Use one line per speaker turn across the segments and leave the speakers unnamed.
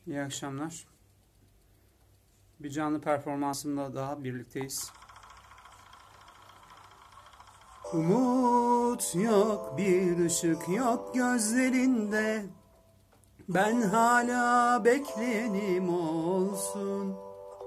İyi akşamlar. Bir canlı performansımla daha birlikteyiz. Umut yok, bir ışık yok gözlerinde. Ben hala bekleyenim olsun.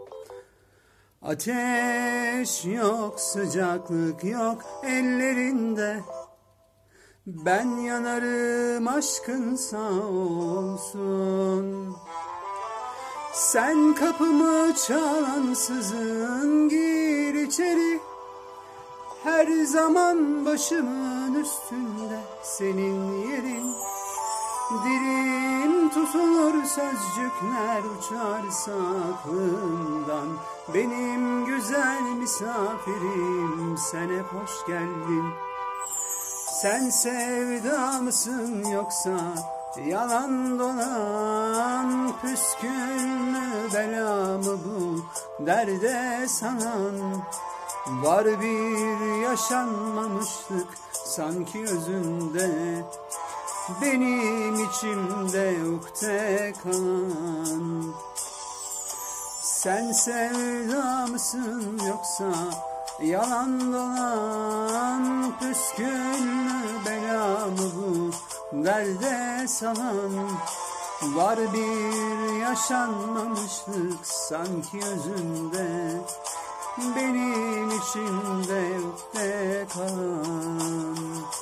Ateş yok, sıcaklık yok ellerinde. Ben yanarım aşkın sağ olsun. Sen kapımı çalansızın, gir içeri. Her zaman başımın üstünde senin yerin. Dilim tutulur, sözcükler uçarsa aklımdan. Benim güzel misafirim, sen hep hoş geldin. Sen sevda mısın yoksa yalan dolan, püsküllü bela mı bu derde sanan? Var bir yaşanmamışlık sanki özünde, benim içimde ukde kalan. Sen sevda mısın yoksa yalan dolan, püsküllü bela mı bu derde salan? Var bir yaşanmamışlık sanki özünde, benim içimde ukde kalan.